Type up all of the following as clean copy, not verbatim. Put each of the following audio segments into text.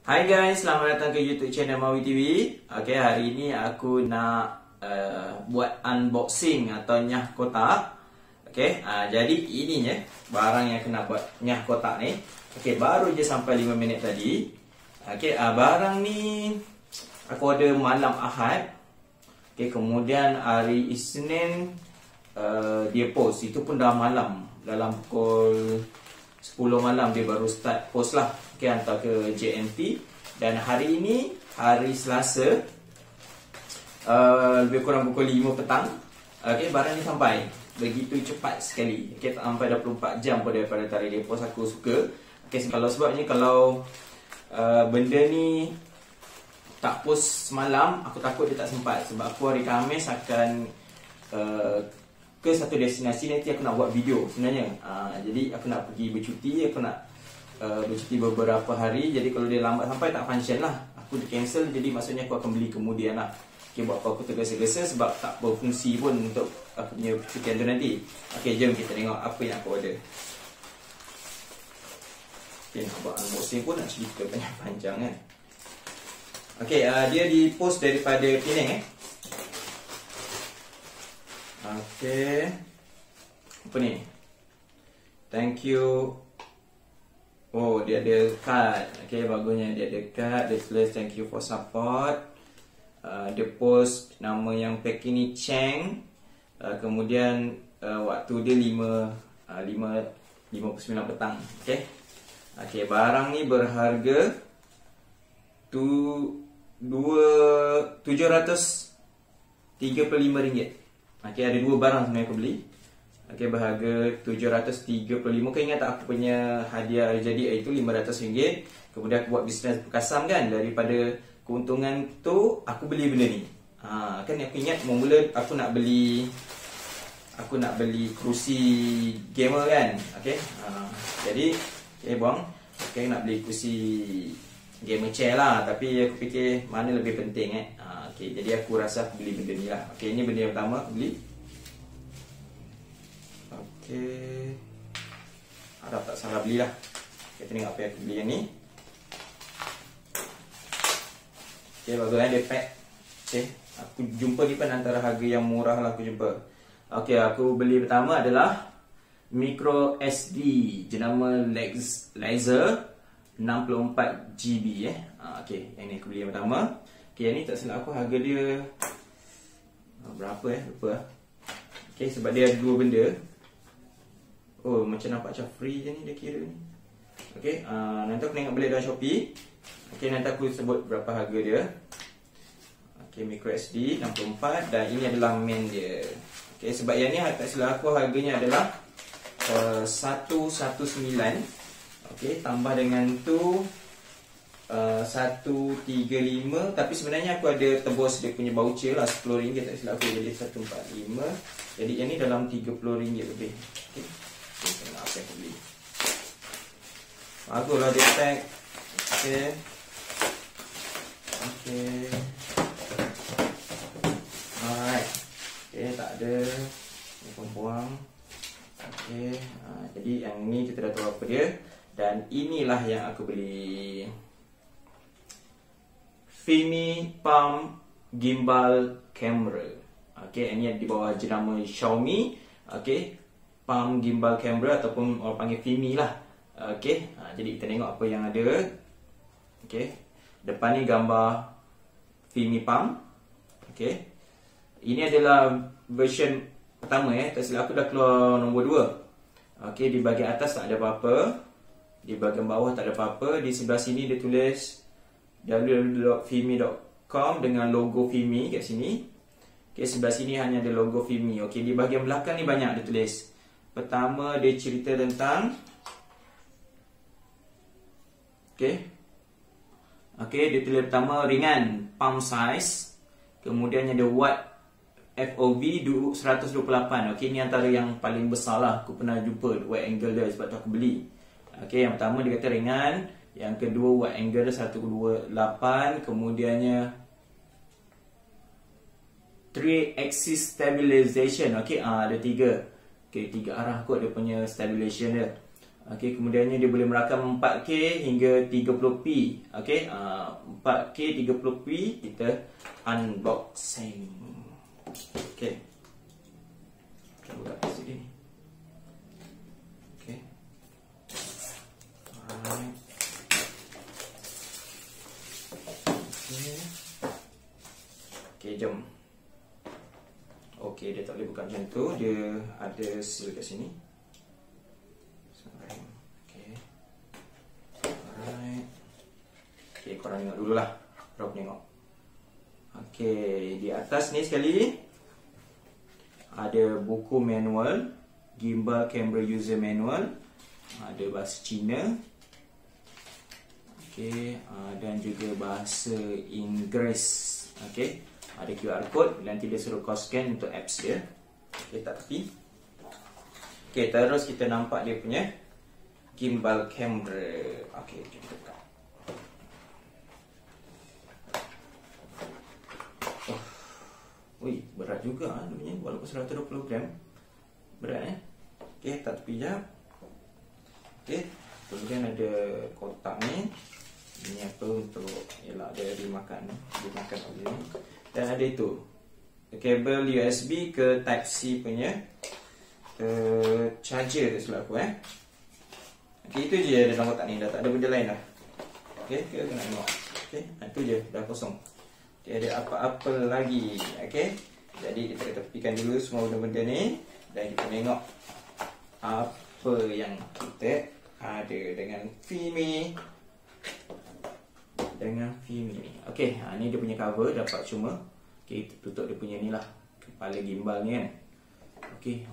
Hai guys, selamat datang ke YouTube channel Mawi TV. Okay, hari ini aku nak buat unboxing atau nyah kotak. Okay, jadi ini ya barang yang aku nak buat nyah kotak ni. Okay, baru je sampai 5 minit tadi. Okay, barang ni aku order malam Ahad. Okay, kemudian hari Isnin dia post. Itu pun dah malam, dalam pukul 10 malam dia baru start post lah. Okay, hantar ke JNT. Dan hari ini, hari Selasa, lebih kurang pukul 5 petang. Okay, barang ni sampai. Begitu cepat sekali. Okay, tak sampai 24 jam pun daripada tarikh dia post. Aku suka. Okay, sebabnya kalau benda ni tak post semalam, aku takut dia tak sempat. Sebab aku hari Khamis akan ke satu destinasi. Nanti aku nak buat video sebenarnya. Jadi aku nak pergi bercuti. Aku nak bercuti beberapa hari. Jadi kalau dia lambat sampai tak function lah. Aku di cancel. Jadi maksudnya aku akan beli kemudian lah. Okay, buat apa aku tergesa-gesa sebab tak berfungsi pun untuk aku punya percutian tu nanti. Okay, jom kita tengok apa yang aku order. Okay, nak buat unboxing pun nak cerita panjang kan. Okay, dia di post daripada Penang Okay, apa ni? Thank you. Oh, dia ada card. Okay, bagusnya dia ada card. Dia tulis thank you for support. Dia post nama yang packing ni Cheng. Kemudian waktu dia 5:59 petang. Okay. Okay, barang ni berharga RM735. Okay, ada dua barang sebenarnya aku beli. Okay, berharga RM735. Kau ingat tak aku punya hadiah jadi itu RM500. Kemudian aku buat bisnes berkasam kan. Daripada keuntungan tu aku beli benda ni. Kan aku ingat mula aku nak beli kerusi gamer kan. Okay, jadi buang. Okay, nak beli kerusi gamer chair lah. Tapi aku fikir mana lebih penting okay, jadi aku rasa aku beli benda ni lah. Okay, ini benda yang pertama aku beli. Okay, harap tak salah beli lah. Kita tengok apa yang aku beli yang ni. Okay, bagus dia pack. Okay, aku jumpa ni pun antara harga yang murah lah aku jumpa. Okay, aku beli pertama adalah micro SD jenama laser 64GB Okay, yang ni aku beli yang pertama. Okay, yang ni tak silap aku harga dia berapa lupa. Okay, sebab dia ada dua benda. Oh, macam nampak macam free je ni dia kira ni. Okay, nanti aku tengok beli dalam Shopee. Okay, nanti aku sebut berapa harga dia. Okay, micro SD 64. Dan ini adalah main dia. Okay, sebab yang ni tak silap aku harganya adalah 119. Okay, tambah dengan tu 135. Tapi sebenarnya aku ada tebus dia punya voucher lah RM10 tak silap aku, jadi 145. Jadi yang ni dalam RM30 lebih. Okay, tengok apa yang aku beli. Baguslah dia tag. Okay. Okay. Alright. Okay, tak ada. Ni buang. Okay. Jadi yang ni kita dah tahu apa dia. Dan inilah yang aku beli. Fimi Palm Gimbal Camera. Okay, ini di bawah jenama Xiaomi. Okay, Palm Gimbal Camera ataupun orang panggil Fimi lah. Okay, jadi kita tengok apa yang ada. Okay, depan ni gambar Fimi Palm. Okay, ini adalah version pertama tak silap aku dah keluar nombor 2. Okay, di bahagian atas tak ada apa-apa. Di bahagian bawah tak ada apa-apa. Di sebelah sini dia tulis www.fimi.com dengan logo Fimi kat sini. Okay, sebelah sini hanya ada logo Fimi. Okay, di bahagian belakang ni banyak dia tulis. Pertama dia cerita tentang Okay, dia tulis pertama ringan, palm size. Kemudian ada watt FOV 128. Okay, ni antara yang paling besar lah aku pernah jumpa wide angle dia, sebab tu aku beli. Okay, yang pertama dia kata ringan. Yang kedua wide angle dia 128. Kemudiannya 3 axis stabilization. Okay, ada 3. Okay, 3 arah kot dia punya stabilization dia. Okey, kemudiannya dia boleh merakam 4K hingga 30p. Okey, 4K 30p kita unboxing. Okey. Kita buka plastik ni. Okey. Alright. Okey, jom. Okey, dia tak boleh buka macam tu. Dia ada seal kat sini. Okay, korang tengok dululah. Rob tengok. Okay, di atas ni sekali ada buku manual, gimbal camera user manual, ada bahasa Cina, okay, dan juga bahasa Inggeris. Okay, ada QR code. Nanti dia suruh kau scan untuk apps dia. Okay, tak tepi. Okay, terus kita nampak dia punya gimbal camera. Okay, kita buka. Ui, berat juga dia punya, walaupun 120 gram. Berat Okey, tak tepi jap. Okey, kemudian ada kotak ni. Ini apa untuk, ialah ada dimakan oleh ni. Dan ada itu, kabel USB ke Type-C punya charger tu silap aku Okey, itu je dalam kotak ni, dah tak ada benda lain dah. Okey, kita kena tengok. Okey, itu je, dah kosong. Tiada apa-apa lagi. Okey. Jadi kita tepikan dulu semua benda-benda ni dan kita tengok apa yang kita ada dengan Fimi. Ni. Okey, ni dia punya cover, dapat cuma. Okey, kita tutup dia punya ni lah, kepala gimbal ni kan. Okey.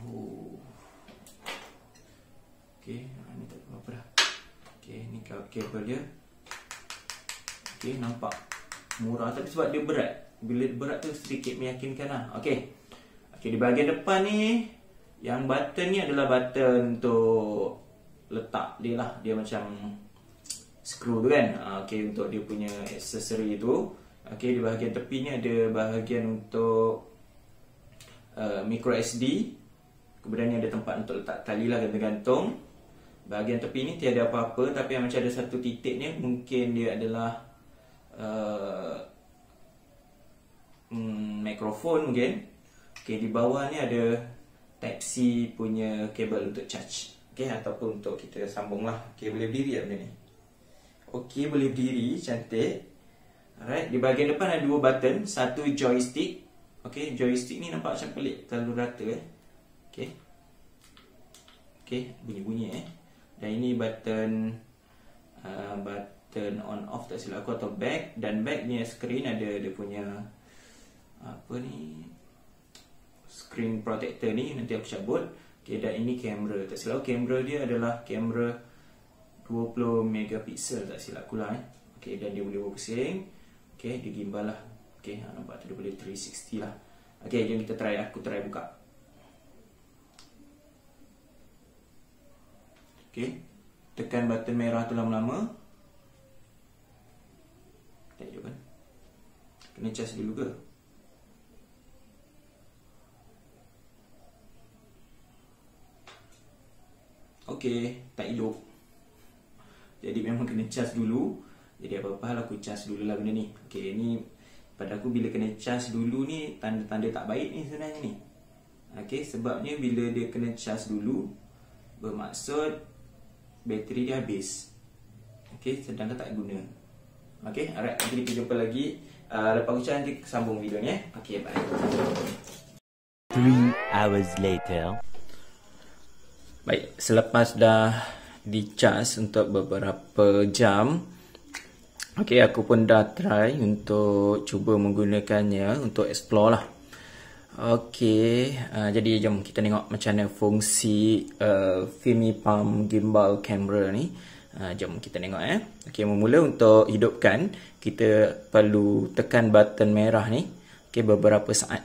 Okey, ni tak apa dah. Okey, ni kabel dia. Okey, nampak murah tapi sebab dia berat. Bila berat tu sedikit meyakinkan lah. Okey. Okey, di bahagian depan ni, yang button ni adalah button untuk letak dia lah. Dia macam screw tu kan. Okey, untuk dia punya aksesori tu. Okey, di bahagian tepi ni ada bahagian untuk micro SD. Kemudian ni ada tempat untuk letak tali lah, gantung. Bahagian tepi ni tiada apa-apa, tapi yang macam ada satu titik ni, mungkin dia adalah mikrofon mungkin. Okey, di bawah ni ada Type-C punya kabel untuk charge. Okey, ataupun untuk kita sambung lah. Okey, boleh berdiri lah benda ni. Okey, boleh berdiri, cantik. Alright, di bahagian depan ada dua button, satu joystick. Okey, joystick ni nampak macam pelik, terlalu rata Okey. Okey, bunyi-bunyi Dan ini button on off tak silap aku, atau back. Dan back ni screen ada dia punya apa ni, screen protector ni, nanti aku cabut. Okey, dan ini kamera, tak silap kamera dia adalah kamera 20 megapiksel tak silap aku lah Okey, dan dia boleh berpusing. Okey, dia gimbal lah. Okey, nampak tu dia boleh 360 lah. Okey, jom kita try, aku try buka. Okey, tekan button merah tu lama-lama. Tak jom kan, kena cas dulu ke? Okey, tak hidup. Jadi memang kena cas dulu. Jadi apa-apa hal aku cas dulu lah benda ni. Okey, ni pada aku bila kena cas dulu ni tanda-tanda tak baik ni sebenarnya ni. Okey, sebabnya bila dia kena cas dulu, bermaksud bateri dia habis. Okey, sedangkan tak guna. Okey, alright, nanti kita jumpa lagi. Lepas ucapan nanti sambung video ni Okey, bye. 3 hours later. Baik, selepas dah dicas untuk beberapa jam, okey, aku pun dah try untuk cuba menggunakannya untuk explore lah. Okey, jadi jom kita tengok macam mana fungsi Fimi Palm gimbal camera ni. Jom kita tengok Okey, memula untuk hidupkan, kita perlu tekan button merah ni. Okey, beberapa saat.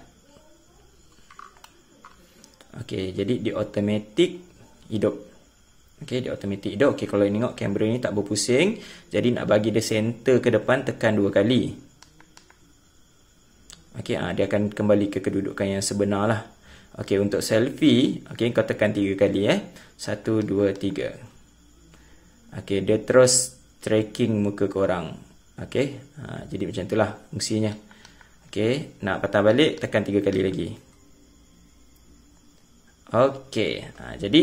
Okey, jadi di automatic hidup. Okey, dia automatic hidup. Okey, kalau tengok kamera ni tak berpusing. Jadi nak bagi dia center ke depan, tekan 2 kali. Okey, dia akan kembali ke kedudukan yang sebenar lah. Okey, untuk selfie, okey, kau tekan 3 kali 1, 2, 3. Okey, dia terus tracking muka korang. Okey, jadi macam itulah fungsinya. Okey, nak patah balik tekan 3 kali lagi. Okey, jadi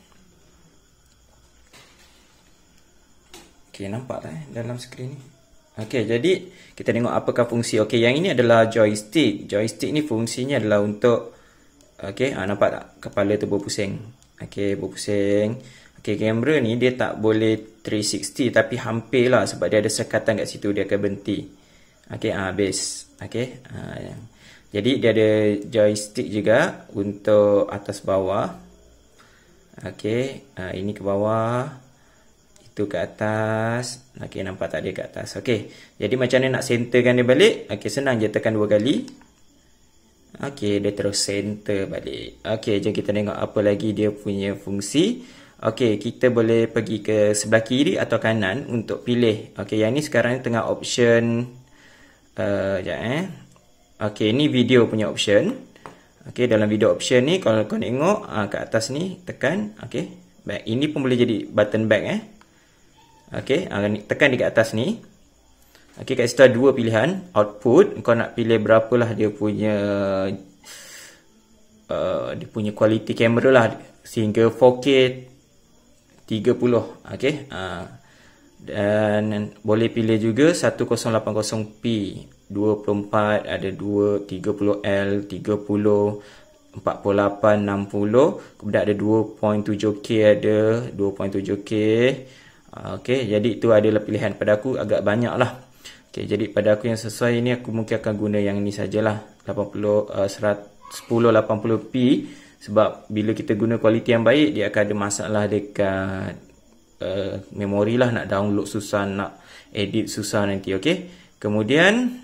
okey, nampak tak dalam skrin ni? Okey, jadi kita tengok apakah fungsi. Okey, yang ini adalah joystick. Joystick ni fungsinya adalah untuk okey, nampak tak kepala tu berpusing. Okey, berpusing. Okey, kamera ni dia tak boleh 360 tapi hampir lah sebab dia ada sekatan kat situ, dia akan berhenti. Okey, habis. Okey, jadi dia ada joystick juga untuk atas bawah. Okey, ini ke bawah, itu ke atas. Okey, nampak tak dia ke atas. Okey, jadi macam mana nak centerkan dia balik? Okey, senang je, tekan 2 kali. Okey, dia terus center balik. Okey, jom kita tengok apa lagi dia punya fungsi. Okey, kita boleh pergi ke sebelah kiri atau kanan untuk pilih. Okey, yang ni sekarang ni tengah option Okey, ni video punya option. Okey, dalam video option ni kalau kau tengok kat atas ni tekan okey, back. Ini pun boleh jadi button back Okey, tekan di kat atas ni. Okey, kat situ ada 2 pilihan, output, kau nak pilih berapalah dia punya quality kamera lah, sehingga 4K 30. Okey, dan boleh pilih juga 1080p 24, ada 30L, 30, 48, 60, kemudian ada 2.7K, ada 2.7K. Okey, jadi itu adalah pilihan. Pada aku agak banyak lah. Okey, jadi pada aku yang sesuai ni aku mungkin akan guna yang ni sajalah, 1080p, sebab bila kita guna kualiti yang baik dia akan ada masalah dekat memori lah, nak download susah, nak edit susah nanti. Okey, kemudian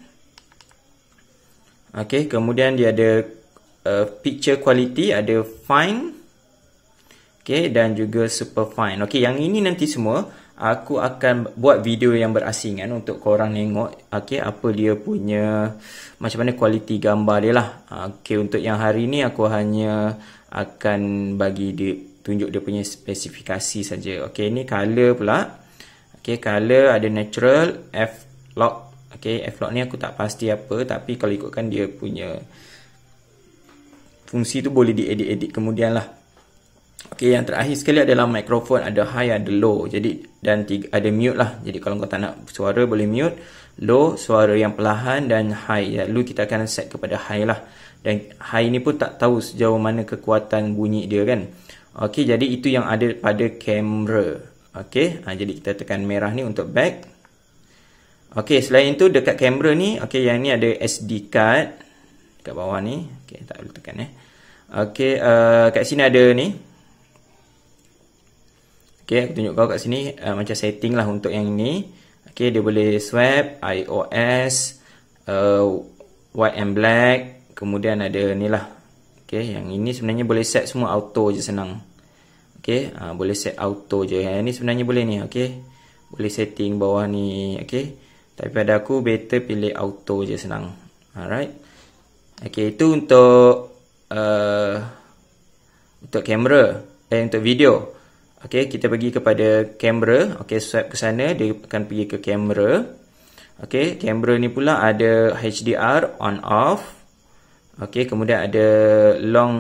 dia ada picture quality, ada fine, okey, dan juga super fine. Okey, yang ini nanti semua aku akan buat video yang berasingan untuk korang tengok okey, apa dia punya, macam mana kualiti gambar dia lah. Okey, untuk yang hari ni aku hanya akan bagi dia, tunjuk dia punya spesifikasi saja. Okey, ni color pula. Okey, color ada natural, F-lock. Okey, F-lock ni aku tak pasti apa, tapi kalau ikutkan dia punya fungsi tu boleh diedit-edit kemudian lah. Okey, yang terakhir sekali adalah mikrofon, ada high, ada low. Jadi dan ada mute lah. Jadi kalau kau tak nak suara boleh mute, low suara yang perlahan, dan high. Lalu kita akan set kepada high lah. Dan high ni pun tak tahu sejauh mana kekuatan bunyi dia kan. Okey, jadi itu yang ada pada kamera. Okey, jadi kita tekan merah ni untuk back. Okey, selain itu dekat kamera ni, okey, yang ni ada SD card kat bawah ni. Okey, tak boleh tekan Okey, kat sini ada ni. Okey, aku tunjuk kau kat sini macam setting lah untuk yang ni. Okey, dia boleh swipe, iOS, white and black, kemudian ada ni lah. Okey, yang ini sebenarnya boleh set semua auto je, senang. Okey, boleh set auto je. Yang ni sebenarnya boleh ni, okey. Boleh setting bawah ni, okey. Tapi pada aku better pilih auto je, senang. Alright. Okey, itu untuk kamera, untuk video. Okey, kita pergi kepada kamera. Okey, swipe ke sana, dia akan pergi ke kamera. Okey, kamera ni pula ada HDR on off. Okey, kemudian ada long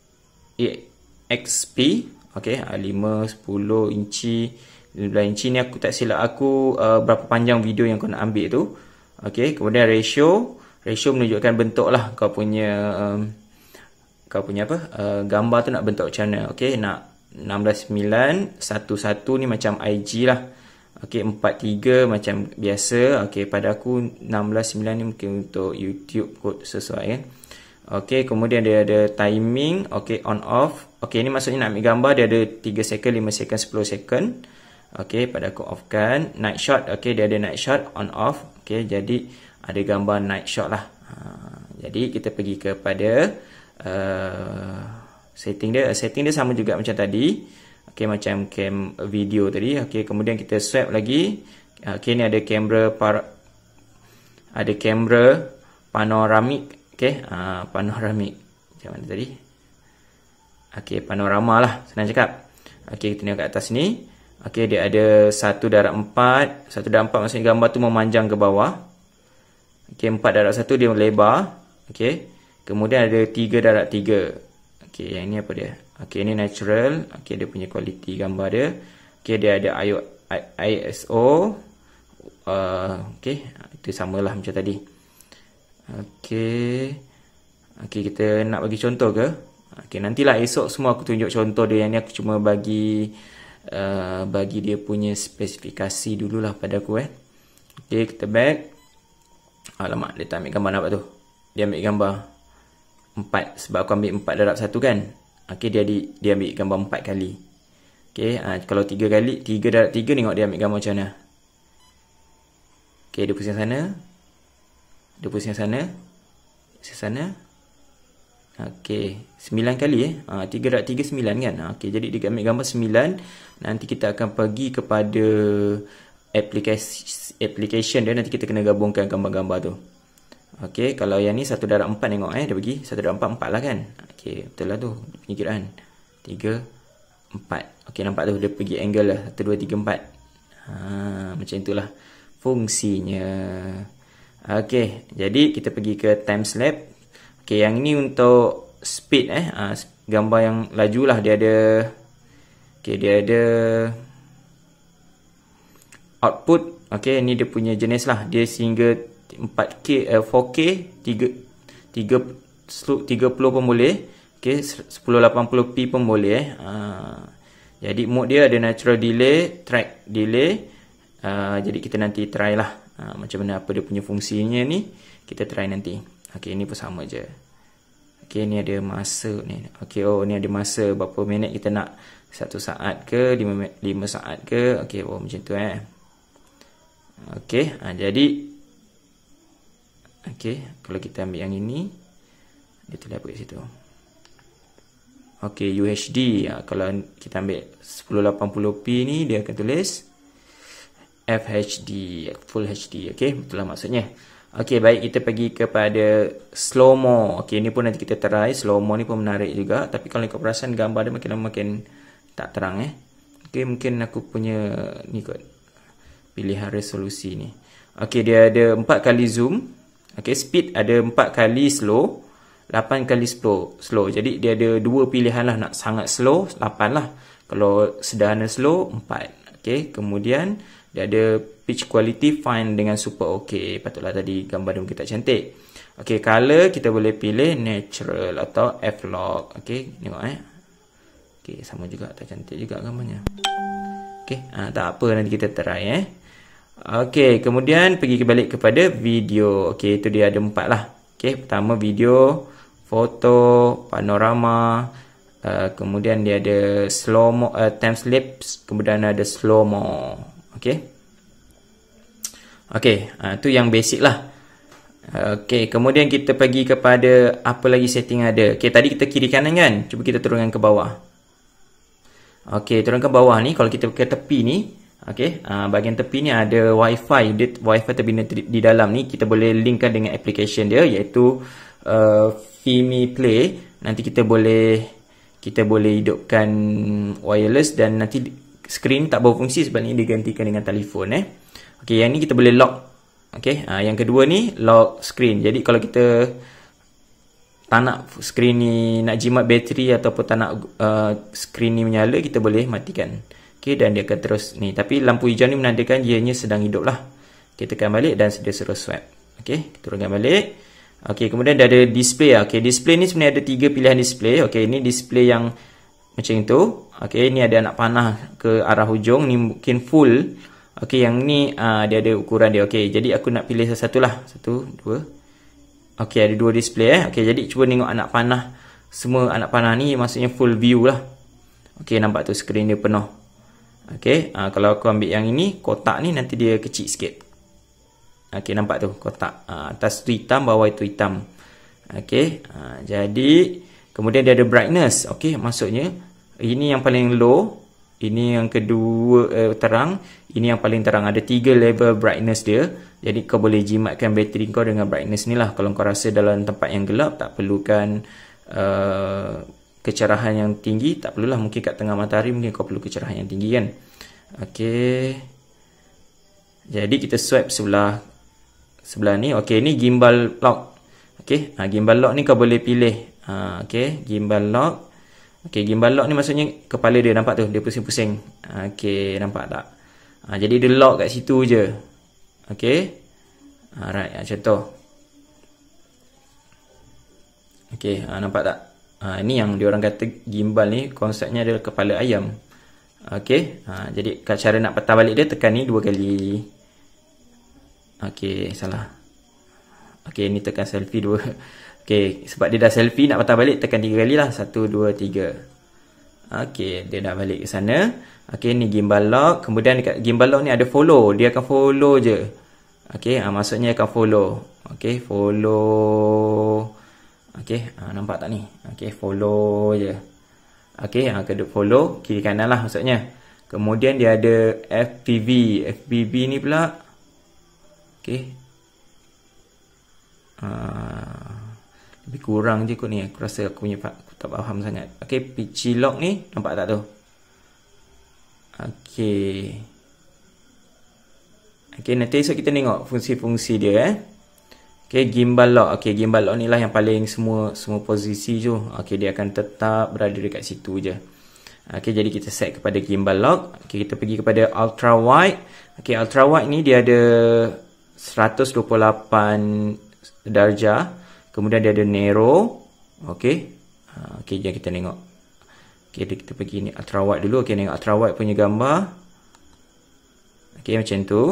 EXP. Okey, 5, 10 inci, 15 inci ni aku tak silap aku berapa panjang video yang kau nak ambil tu. Okey, kemudian ratio menunjukkan bentuk lah kau punya apa gambar tu nak bentuk macam mana. Okey, nak 16:9 11 ni macam IG lah. Okey, 4:3 macam biasa. Okey, pada aku 16:9 ni mungkin untuk YouTube kot sesuai kan. Okey, kemudian dia ada timing. Okey, on off. Okey, ni maksudnya nak ambil gambar dia ada 3 second, 5 second, 10 second. Okey, pada aku off kan. Night shot. Okey, dia ada night shot on off. Okey, jadi ada gambar night shot lah. Jadi kita pergi kepada setting dia sama juga macam tadi. Okey, macam cam video tadi. Okey, kemudian kita swipe lagi. Okey, ni ada kamera panoramik. Okey, panoramik. Macam mana tadi? Okey, panorama lah, senang cakap. Okey, kita tengok kat atas ni. Okey, dia ada 1/4. 1/4 maksudnya gambar tu memanjang ke bawah. Okey, 4/1 dia lebar. Okey. Kemudian ada 3/3. Okey, yang ni apa dia? Okey, ini natural. Okey, dia punya kualiti gambar dia. Okey, dia ada ISO. Okey, itu samalah macam tadi. Okey. Okey, kita nak bagi contoh ke? Okey, nantilah esok semua aku tunjuk contoh dia. Yang ni aku cuma bagi dia punya spesifikasi dululah pada aku Okey, kita back. Alamak, dia tak ambil gambar, nampak tu. Dia ambil gambar 4 sebab aku ambil 4/1 kan. Okey, dia ambil gambar 4 kali. Okey, kalau 3 kali 3/3 tengok dia ambil gambar macam mana. Okey, dia pusing sana. Dia pusing sana. Sana. Okey, 9 kali 3/3 9 kan. Okey, jadi dia ambil gambar 9. Nanti kita akan pergi kepada application dia, nanti kita kena gabungkan gambar-gambar tu. Okey, kalau yang ni 1/4 tengok dia bagi 1/4 4 lah kan. Okey, betul lah tu penyikiraan. 3 4. Okey, nampak tu dia pergi angle lah 1 2 3 4. Macam itulah fungsinya. Okey, jadi kita pergi ke time lapse. Okey, yang ni untuk speed gambar yang laju lah. Dia ada output. Okey, ni dia punya jenis lah. Dia sehingga 4K 4K 30 pun boleh. Okey, 1080p pun boleh Jadi mode dia ada natural delay, track delay. Jadi kita nanti try lah macam mana apa dia punya fungsinya ni. Kita try nanti. Okey, ni pun sama je. Okey, ni ada masa ni. Okey, ni ada masa berapa minit kita nak. 1 saat ke 5 saat ke. Okey, macam tu Okey, jadi okey, kalau kita ambil yang ini, dia tulis apa kat situ. Okey, UHD. Kalau kita ambil 1080p ni, dia akan tulis FHD, Full HD. Okey, betul lah maksudnya. Okey, baik, kita pergi kepada slow-mo. Okey, ni pun nanti kita try. Slow-mo ni pun menarik juga. Tapi kalau kau perasan gambar dia makin lama makin tak terang Okey, mungkin aku punya ni kot pilihan resolusi ni. Okey, dia ada 4 kali zoom. Okey, speed ada 4 kali slow, 8 kali slow. Jadi dia ada 2 pilihan lah. Nak sangat slow 8 lah. Kalau sederhana slow 4. Okey, kemudian dia ada pitch quality fine dengan super okey. Patutlah tadi gambar dia mungkin tak cantik. Okey, color kita boleh pilih natural atau F-Log. Okey, tengok Okey, sama juga, tak cantik juga gambarnya. Okey, tak apa, nanti kita try Okey, kemudian pergi balik kepada video. Okey, itu dia ada 4 lah. Okey, pertama video, foto, panorama, kemudian dia ada slow-mo, time lapse, kemudian ada slow-mo. Okey. Okey, tu yang basic lah. Okey, kemudian kita pergi kepada apa lagi setting ada. Okey, tadi kita kiri kanan kan? Cuba kita turunkan ke bawah. Okey, turunkan ke bawah ni, kalau kita ke tepi ni, okey, bahagian tepi ni ada Wi-Fi. Wi-Fi terbina di dalam ni, kita boleh linkkan dengan application dia, iaitu Fimi Play. Nanti kita boleh hidupkan wireless dan nanti skrin tak berfungsi sebab ni digantikan dengan telefon Okey, yang ni kita boleh lock. Okey, yang kedua ni lock screen. Jadi kalau kita tak nak skrin ni nak jimat bateri ataupun tak nak skrin ni menyala, kita boleh matikan. Okey, dan dia akan terus ni. Tapi lampu hijau ni menandakan ianya sedang hidup lah. Kita tekan balik dan dia suruh swipe. Okey, turunkan balik. Okey, kemudian dia ada display. Okey, display ni sebenarnya ada 3 pilihan display. Okey, ini display yang macam itu. Okey, ni ada anak panah ke arah hujung. Ni mungkin full. Okey, yang ni dia ada ukuran dia. Okey, jadi aku nak pilih satu lah. 1, 2. Okey, ada 2 display Okey, jadi cuba tengok anak panah. Semua anak panah ni maksudnya full view lah. Okey, nampak tu skrin dia penuh. Okey, kalau aku ambil yang ini, kotak ni nanti dia kecil sikit. Okey, nampak tu kotak. Atas tu hitam, bawah itu hitam. Okey, jadi kemudian dia ada brightness. Okey, maksudnya ini yang paling low, ini yang kedua terang, ini yang paling terang. Ada 3 level brightness dia. Jadi kau boleh jimatkan bateri kau dengan brightness ni lah. Kalau kau rasa dalam tempat yang gelap tak perlukan kecerahan yang tinggi, tak perlulah. Mungkin kat tengah matahari mungkin kau perlu kecerahan yang tinggi kan. Okey. Jadi kita swipe sebelah ni. Okey, ni gimbal lock. Okey, gimbal lock ni kau boleh pilih. Okey, gimbal lock. Okey, gimbal lock ni maksudnya kepala dia nampak tu, dia pusing-pusing. Okey, nampak tak? Jadi dia lock kat situ je. Okey. Alright, contoh. Okey, nampak tak? Ni yang diorang kata gimbal ni konsepnya adalah kepala ayam. Okey, jadi cara nak patah balik dia tekan ni 2 kali. Okey, salah. Okey, ni tekan selfie 2. Okey, sebab dia dah selfie nak patah balik tekan 3 kali lah. 1 2 3. Okey, dia dah balik ke sana. Okey, ni gimbal lock. Kemudian dekat gimbal lock ni ada follow. Dia akan follow je. Okey, maksudnya akan follow. Okey, follow. Okey, nampak tak ni? Okey, follow je. Okey, kena follow kiri kanan lah maksudnya. Kemudian dia ada FPV. FPV ni pula. Okey. Lebih kurang je kot ni. Aku rasa aku tak faham sangat. Okey, pitch lock ni nampak tak tu? Okey. Okey, nanti esok kita tengok fungsi-fungsi dia Okey, gimbal lock. Okey, gimbal lock ni lah yang paling semua posisi tu. Okey, dia akan tetap berada dekat situ je. Okey, jadi kita set kepada gimbal lock. Okey, kita pergi kepada ultra wide. Okey, ultra wide ni dia ada 128 darjah. Kemudian dia ada narrow. Okey. Okey, jom kita tengok. Okey, kita pergi ni ultra wide dulu. Okey, tengok ultra wide punya gambar. Okey, macam tu.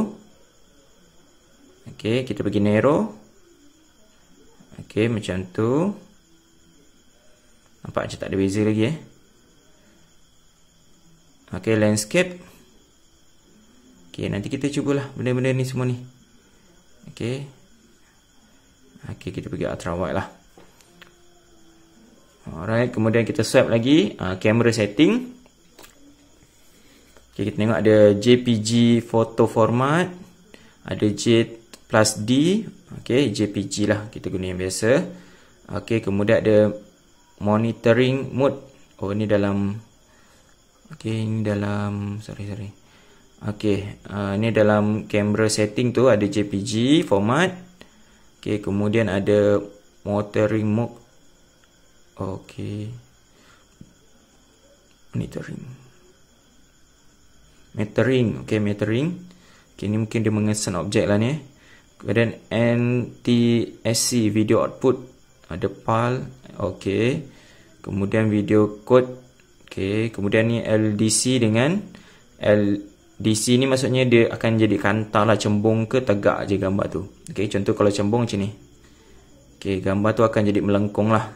Okey, kita pergi narrow. Okey, macam tu. Nampak macam tak ada beza lagi Okey, landscape. Okey, nanti kita cubalah benda-benda ni semua ni. Okey. Okey, kita pergi ultra wide lah. Alright, kemudian kita swipe lagi camera setting. Okey, kita tengok ada JPG photo format, ada J+D. Okey, JPG lah kita guna yang biasa. Okey, kemudian ada monitoring mode. Oh, ni dalam ini dalam sorry. Okey, ni dalam camera setting tu ada JPG format. Okey, kemudian ada monitoring mode. Okey. Metering. Okey, metering. Okey, ni mungkin dia mengesan objek lah ni. Kemudian NTSC video output, ada PAL. Okey. Kemudian video code. Okey, kemudian ni LDC dengan LDC ni maksudnya dia akan jadi kantar lah, cembung ke tegak je gambar tu. Okey, contoh kalau cembung macam ni. Okey, gambar tu akan jadi melengkung lah.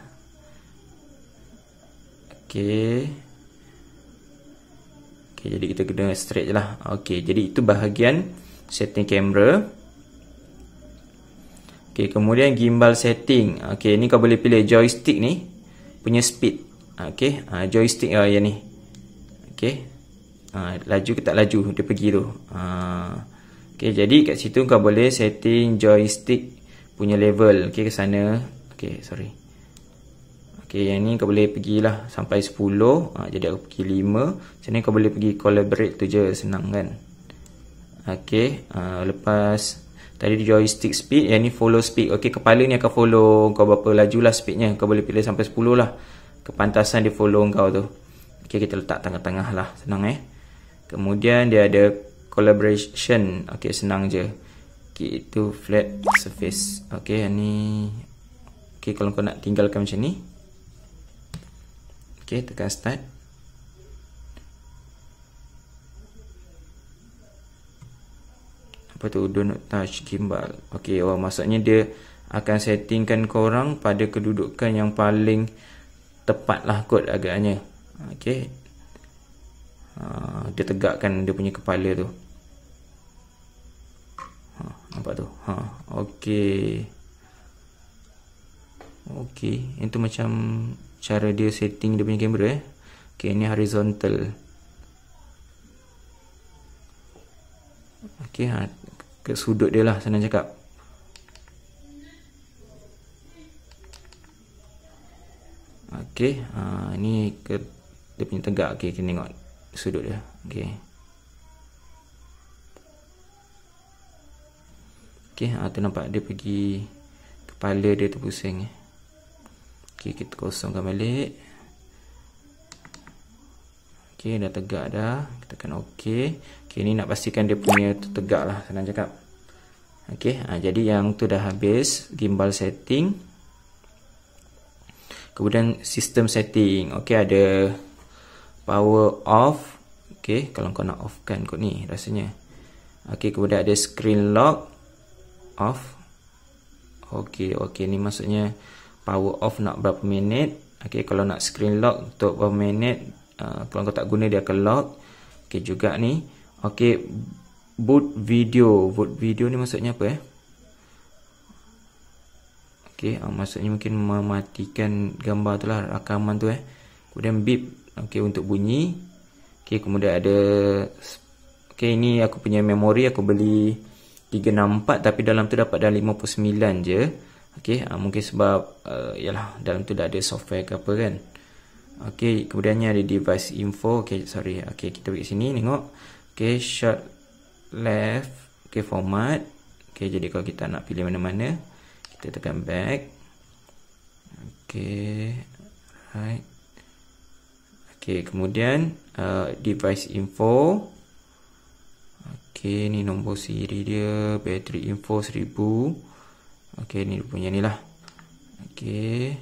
Okey. Okey, jadi kita kena straight je lah. Okey, jadi itu bahagian setting kamera. Okey, kemudian gimbal setting. Okey, ni kau boleh pilih joystick ni punya speed. Okey, joystick yang ni. Okey. Laju ke tak laju dia pergi tu. Okey, jadi kat situ kau boleh setting joystick punya level. Okey, ke sana. Okey, sorry. Okey, yang ni kau boleh pergilah sampai 10. Jadi aku pergi 5. Sini kau boleh pergi collaborate tu je, senang kan. Okey, lepas tadi joystick speed, yang ni follow speed. Okey, kepala ni akan follow kau berapa laju lah speednya. Kau boleh pilih sampai 10 lah. Kepantasan dia follow kau tu. Okey, kita letak tengah-tengah lah. Senang Kemudian dia ada collaboration. Okey, senang je. Okey, itu flat surface. Okey, yang ni. Okey, kalau kau nak tinggalkan macam ni. Okey, tekan start. Apa tu? Do not touch gimbal. Okey, maksudnya dia akan settingkan korang pada kedudukan yang paling tepat lah kot agaknya. Okey. Dia tegakkan dia punya kepala tu. Nampak tu? Okey. Okey, itu macam cara dia setting dia punya kamera Okey, ni horizontal. Okey, ke sudut dia lah, senang cakap. Okey, ni ke dia punya tegak. Okey, kita tengok sudut dia. Okey. Okey, tu nampak dia pergi, kepala dia terpusing. Okey, kita kosongkan balik. Okey, dah tegak dah. Kita tekan okey. Okey, ni nak pastikan dia punya tegak lah, senang cakap. Okey, jadi yang tu dah habis gimbal setting. Kemudian sistem setting. Okey, ada power off. Okey, kalau kau nak off kan kot ni rasanya. Okey, kemudian ada screen lock off. Okey, ni maksudnya power off nak berapa minit. Okey, kalau nak screen lock untuk berapa minit. Kalau kau tak guna dia akan lock. Okey juga ni. Okey, boot video. Boot video ni maksudnya apa Okey, maksudnya mungkin mematikan gambar tu lah, rakaman tu Kemudian beep. Okey, untuk bunyi. Okey, kemudian ada. Okey, ini aku punya memori aku beli 364 tapi dalam tu dapat dah 59 je. Okey, mungkin sebab yalah dalam tu dah ada software ke apa kan. Okey, kemudiannya ada device info. Okey, sorry. Okey, kita pergi sini tengok. Okey, short left. Okey, format. Okey, jadi kalau kita nak pilih mana-mana, kita tekan back. Okey, right. Okey, kemudian device info. Okey, ni nombor siri dia, battery info 1000. Okey, ni punya ni lah. Okey.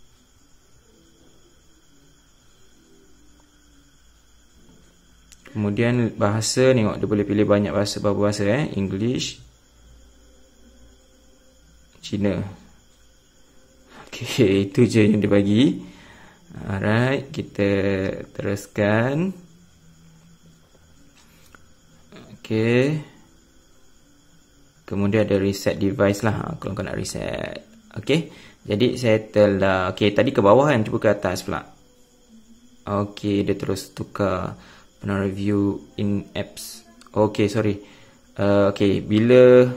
Kemudian bahasa, tengok dia boleh pilih banyak bahasa, beberapa bahasa English, Cina. Okey, itu je yang dia bagi. Alright, kita teruskan. Okey. Kemudian ada reset device lah, kalau kau nak reset. Okey, jadi settle dah. Okey, tadi ke bawah kan, cuba ke atas pula. Okey, dia terus tukar. Pernah review in apps. Okey, sorry. Okey, bila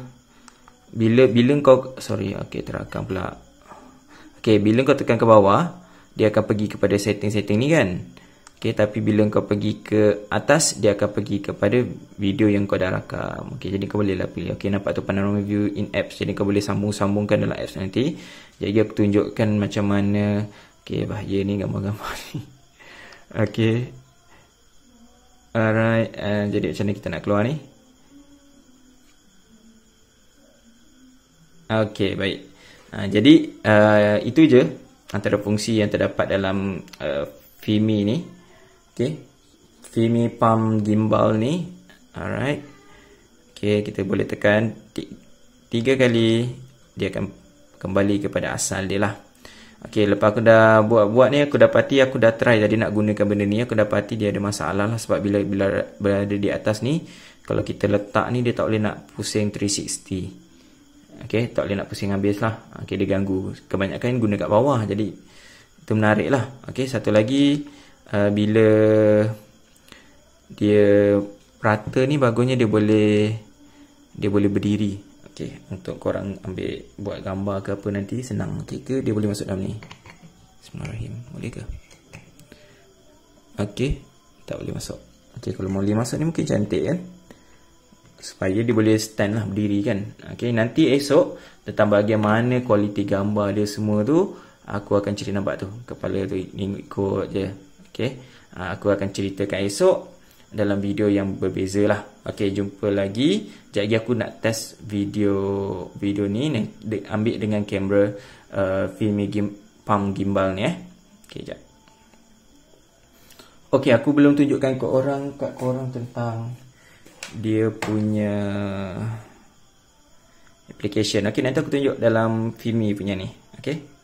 kau, sorry, okey, terakam pula. Okey, bila kau tekan ke bawah, dia akan pergi kepada setting-setting ni kan. Okey, tapi bila kau pergi ke atas, dia akan pergi kepada video yang kau dah rakam. Okey, jadi kau boleh lah pilih. Okey, nampak tu panorama review in apps. Jadi kau boleh sambung-sambungkan dalam apps nanti. Jadi aku tunjukkan macam mana. Okey, bahaya ni gambar-gambar ni. Okey. Alright, jadi macam mana kita nak keluar ni? Okey, baik. Jadi itu je antara fungsi yang terdapat dalam Fimi ni. Okey, Fimi Palm Gimbal ni. Alright. Okey, kita boleh tekan 3 kali, dia akan kembali kepada asal dia lah. Okey, lepas aku dah buat ni, aku dapati aku dah try tadi nak gunakan benda ni, aku dapati dia ada masalah lah, sebab bila berada di atas ni, kalau kita letak ni dia tak boleh nak pusing 360. Okey, tak boleh nak pusing habis lah. Okey, dia ganggu. Kebanyakan guna kat bawah, jadi itu menarik lah. Okey, satu lagi, bila dia rata ni, bagusnya dia boleh berdiri. Okey, untuk korang ambil buat gambar ke apa nanti senang. Okey ke dia boleh masuk dalam ni? Bismillahirrahmanirrahim. Boleh ke? Okey, tak boleh masuk. Okey, kalau boleh masuk ni mungkin cantik kan? Supaya dia boleh stand lah, berdiri kan. Okey, nanti esok tentang bahagian mana kualiti gambar dia semua tu, aku akan cerita, nampak tu kepala tu ikut je. Okey, aku akan ceritakan esok dalam video yang berbeza lah. Okey, jumpa lagi. Jadi aku nak test video ni ambil dengan kamera Fimi Palm Gimbal ni Okey, jap. Okey, aku belum tunjukkan kat korang tentang dia punya application. Okey, nanti aku tunjuk dalam Fimi punya ni. Okey.